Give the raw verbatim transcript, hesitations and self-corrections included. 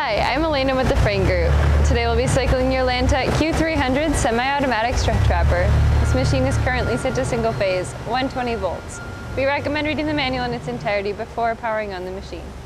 Hi, I'm Elena with the Frain Group. Today we'll be cycling your Lantech Q three hundred semi-automatic strut trapper. This machine is currently set to single phase, one hundred twenty volts. We recommend reading the manual in its entirety before powering on the machine.